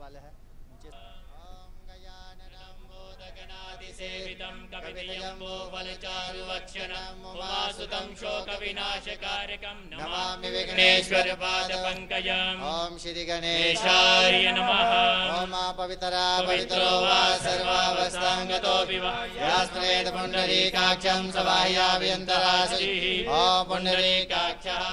वाले हैं। सेवितं कवितयम्बो फलचारुवक्षणं उमासुतं शोकविनाशकारकं नमामि विघ्नेश्वरपादपङ्कजम्। ओम श्री गणेशाय नमः। ओम पवित्रा पवित्रो वा सर्वावस्थाङ्गतोऽपि वा यास्त्रेत पुण्डरीकाक्षं सबाह्याभ्यन्तरासि ओम पुण्डरीकाक्षः।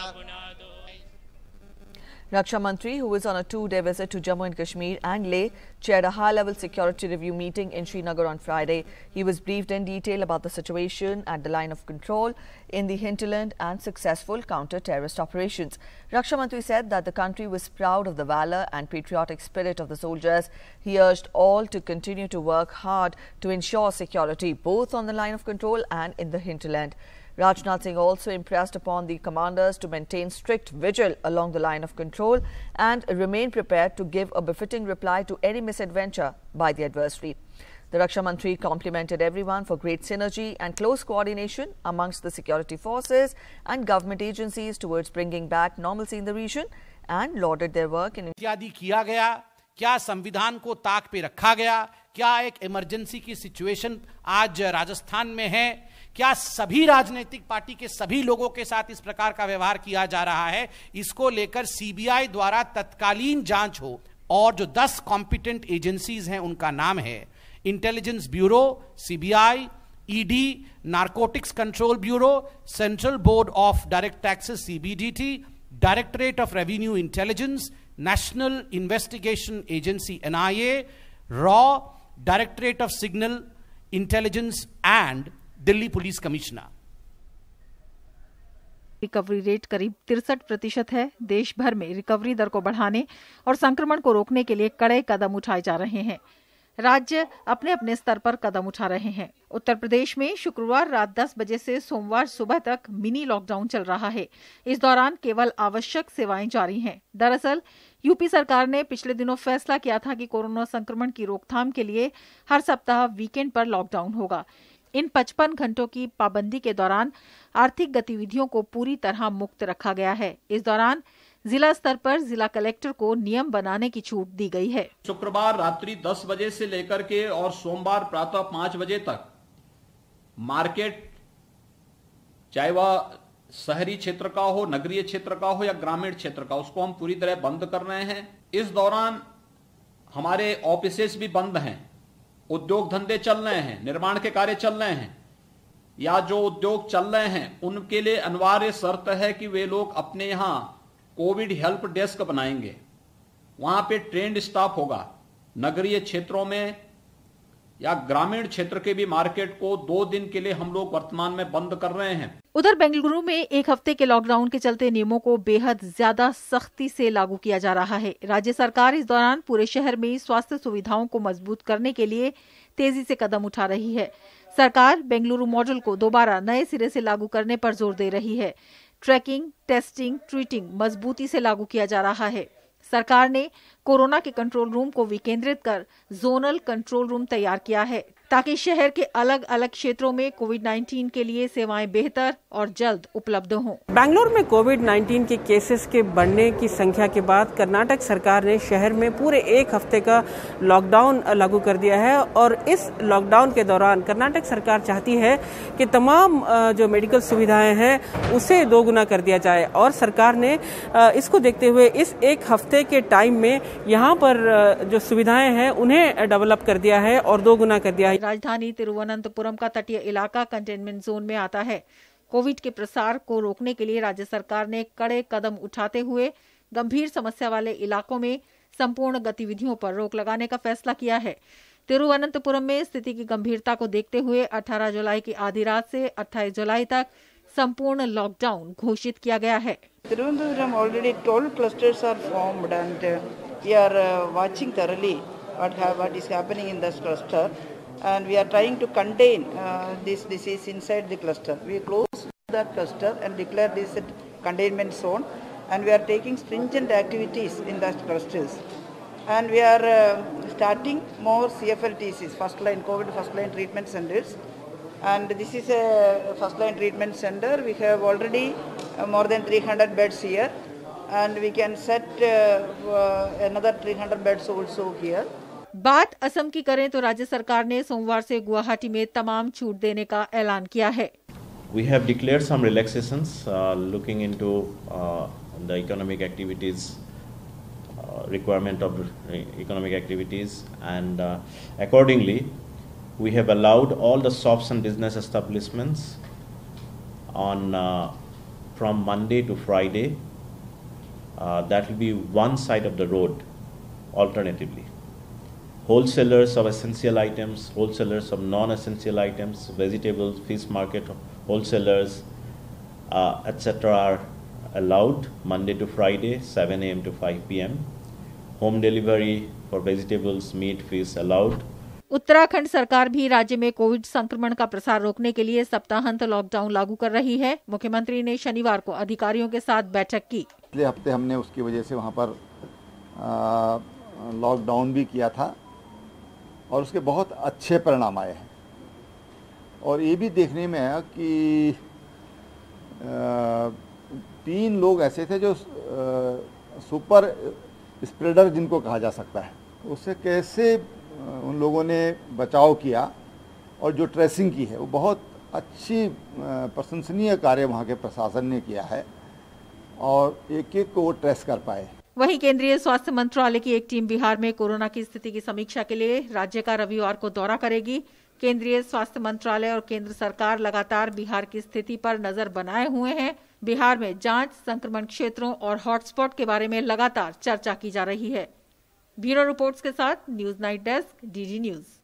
Raksha Mantri, who is on a two-day visit to Jammu and Kashmir and Leh, chaired a high-level security review meeting in Srinagar on Friday. He was briefed in detail about the situation at the line of control in the hinterland and successful counter-terrorist operations. Raksha Mantri said that the country was proud of the valour and patriotic spirit of the soldiers. He urged all to continue to work hard to ensure security both on the line of control and in the hinterland. Rajnath Singh also impressed upon the commanders to maintain strict vigil along the line of control and remain prepared to give a befitting reply to any misadventure by the adversary. The Raksha Mantri complimented everyone for great synergy and close coordination amongst the security forces and government agencies towards bringing back normalcy in the region and lauded their work in इत्यादि किया गया, क्या संविधान को ताक पे रखा गया, क्या एक इमरजेंसी की सिचुएशन आज राजस्थान में है, क्या सभी राजनीतिक पार्टी के सभी लोगों के साथ इस प्रकार का व्यवहार किया जा रहा है, इसको लेकर सीबीआई द्वारा तत्कालीन जांच हो। और जो 10 कॉम्पिटेंट एजेंसीज हैं उनका नाम है intelligence bureau CBI, ED, narcotics control bureau, central board of direct taxes CBDT, directorate of revenue intelligence, national investigation agency NIA, रॉ, directorate of signal intelligence and Delhi police commissioner. Recovery rate करीब 63% है। देश भर में रिकवरी दर को बढ़ाने और संक्रमण को रोकने के लिए कड़े कदम उठाए जा रहे हैं। राज्य अपने अपने स्तर पर कदम उठा रहे हैं। उत्तर प्रदेश में शुक्रवार रात 10 बजे से सोमवार सुबह तक मिनी लॉकडाउन चल रहा है। इस दौरान केवल आवश्यक सेवाएं जारी हैं। दरअसल यूपी सरकार ने पिछले दिनों फैसला किया था कि कोरोना संक्रमण की रोकथाम के लिए हर सप्ताह वीकेंड पर लॉकडाउन होगा। इन 55 घंटों की पाबंदी के दौरान आर्थिक गतिविधियों को पूरी तरह मुक्त रखा गया है। इस दौरान जिला स्तर पर जिला कलेक्टर को नियम बनाने की छूट दी गई है। शुक्रवार रात्रि 10 बजे से लेकर के और सोमवार प्रातः 5 बजे तक मार्केट, चाहे वह शहरी क्षेत्र का हो, नगरीय क्षेत्र का हो या ग्रामीण क्षेत्र का, उसको हम पूरी तरह बंद कर रहे हैं। इस दौरान हमारे ऑफिसेस भी बंद हैं, उद्योग धंधे चल रहे हैं, निर्माण के कार्य चल रहे हैं, या जो उद्योग चल रहे हैं उनके लिए अनिवार्य शर्त है कि वे लोग अपने यहां कोविड हेल्प डेस्क बनाएंगे। वहां पे ट्रेंड स्टाफ होगा। नगरीय क्षेत्रों में या ग्रामीण क्षेत्र के भी मार्केट को 2 दिन के लिए हम लोग वर्तमान में बंद कर रहे हैं। उधर बेंगलुरु में एक हफ्ते के लॉकडाउन के चलते नियमों को बेहद ज्यादा सख्ती से लागू किया जा रहा है। राज्य सरकार इस दौरान पूरे शहर में स्वास्थ्य सुविधाओं को मजबूत करने के लिए तेजी से कदम उठा रही है। सरकार बेंगलुरु मॉडल को दोबारा नए सिरे से लागू करने पर जोर दे रही है। ट्रैकिंग, टेस्टिंग, ट्रीटिंग मजबूती से लागू किया जा रहा है। सरकार ने कोरोना के कंट्रोल रूम को विकेंद्रित कर जोनल कंट्रोल रूम तैयार किया है ताकि शहर के अलग अलग क्षेत्रों में कोविड-19 के लिए सेवाएं बेहतर और जल्द उपलब्ध हों। बेंगलुरु में कोविड-19 के केसेस के बढ़ने की संख्या के बाद कर्नाटक सरकार ने शहर में पूरे एक हफ्ते का लॉकडाउन लागू कर दिया है और इस लॉकडाउन के दौरान कर्नाटक सरकार चाहती है कि तमाम जो मेडिकल सुविधाएं हैं उसे 2 गुना कर दिया जाए और सरकार ने इसको देखते हुए इस एक हफ्ते के टाइम में यहाँ पर जो सुविधाएं हैं उन्हें डेवलप कर दिया है और 2 गुना कर दिया है। राजधानी तिरुवनंतपुरम का तटीय इलाका कंटेनमेंट जोन में आता है। कोविड के प्रसार को रोकने के लिए राज्य सरकार ने कड़े कदम उठाते हुए गंभीर समस्या वाले इलाकों में संपूर्ण गतिविधियों पर रोक लगाने का फैसला किया है। तिरुवनंतपुरम में स्थिति की गंभीरता को देखते हुए 18 जुलाई की आधी रात से 28 जुलाई तक संपूर्ण लॉकडाउन घोषित किया गया है। Tirunelveli already 12 clusters are formed and we are watching thoroughly what is happening in this cluster and we are trying to contain this disease inside the cluster. We close that cluster and declare this a containment zone and we are taking stringent activities in that clusters and we are starting more CFLTCs, first line COVID first line treatment centers. And this is a first line treatment center. We have already more than 300 beds here and we can set another 300 beds also here. बात असम की करें तो राज्य सरकार ने सोमवार से गुवाहाटी में तमाम छूट देने का ऐलान किया है। We have declared some relaxations looking into the economic activities, requirement of economic activities, and accordingly we have allowed all the shops and business establishments on from Monday to Friday. That will be one side of the road alternatively. Wholesalers of essential items, wholesalers of non-essential items, vegetables, fish market wholesalers, etc. are allowed Monday to Friday, 7 a.m. to 5 p.m. Home delivery for vegetables, meat, fish allowed. Uttarakhand सरकार भी राज्य में Covid संक्रमण का प्रसार रोकने के लिए सप्ताहांत लॉकडाउन लागू कर रही है। मुख्यमंत्री ने शनिवार को अधिकारियों के साथ बैठक की। पिछले हफ्ते हमने उसकी वजह से वहां पर लॉकडाउन भी किया था और उसके बहुत अच्छे परिणाम आए हैं। और ये भी देखने में आया कि 3 लोग ऐसे थे जो सुपर स्प्रेडर जिनको कहा जा सकता है, उससे कैसे उन लोगों ने बचाव किया और जो ट्रेसिंग की है वो बहुत अच्छी प्रशंसनीय कार्य वहाँ के प्रशासन ने किया है और एक-एक को वो ट्रेस कर पाए। वहीं केंद्रीय स्वास्थ्य मंत्रालय की एक टीम बिहार में कोरोना की स्थिति की समीक्षा के लिए राज्य का रविवार को दौरा करेगी। केंद्रीय स्वास्थ्य मंत्रालय और केंद्र सरकार लगातार बिहार की स्थिति पर नजर बनाए हुए हैं। बिहार में जांच, संक्रमण क्षेत्रों और हॉटस्पॉट के बारे में लगातार चर्चा की जा रही है। ब्यूरो रिपोर्ट्स के साथ news night desk, DD news.